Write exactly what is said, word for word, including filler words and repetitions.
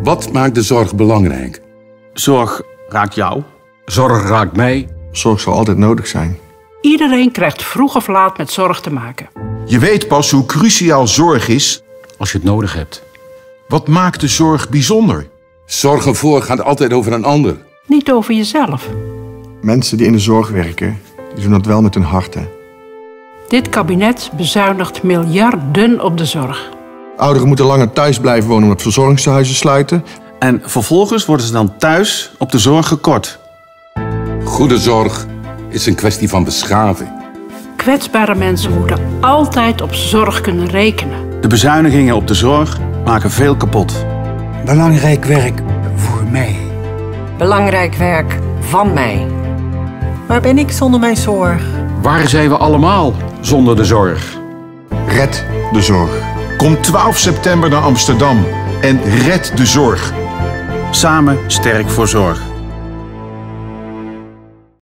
Wat maakt de zorg belangrijk? Zorg raakt jou. Zorg raakt mij. Zorg zal altijd nodig zijn. Iedereen krijgt vroeg of laat met zorg te maken. Je weet pas hoe cruciaal zorg is Als je het nodig hebt. Wat maakt de zorg bijzonder? Zorgen voor gaat altijd over een ander. Niet over jezelf. Mensen die in de zorg werken, die doen dat wel met hun harten. Dit kabinet bezuinigt miljarden op de zorg. Ouderen moeten langer thuis blijven wonen omdat verzorgingstehuizen sluiten. En vervolgens worden ze dan thuis op de zorg gekort. Goede zorg is een kwestie van beschaving. Kwetsbare mensen moeten altijd op zorg kunnen rekenen. De bezuinigingen op de zorg maken veel kapot. Belangrijk werk voor mij. Belangrijk werk van mij. Waar ben ik zonder mijn zorg? Waar zijn we allemaal zonder de zorg? Red de zorg. Kom twaalf september naar Amsterdam en red de zorg. Samen sterk voor zorg.